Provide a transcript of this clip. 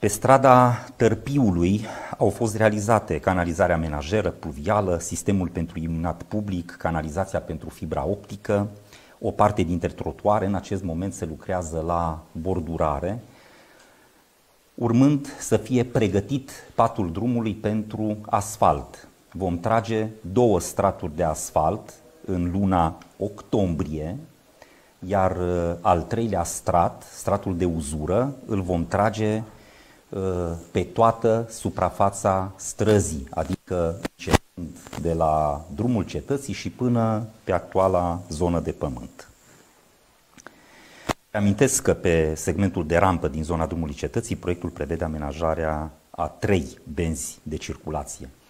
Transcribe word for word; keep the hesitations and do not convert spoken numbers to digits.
Pe strada Tărpiului au fost realizate canalizarea menajeră, pluvială, sistemul pentru iluminat public, canalizația pentru fibra optică, o parte dintre trotuare. În acest moment se lucrează la bordurare, urmând să fie pregătit patul drumului pentru asfalt. Vom trage două straturi de asfalt în luna octombrie, iar al treilea strat, stratul de uzură, îl vom trage pe toată suprafața străzii, adică începând de la drumul cetății și până pe actuala zonă de pământ. Amintesc că pe segmentul de rampă din zona drumului cetății, proiectul prevede amenajarea a trei benzi de circulație.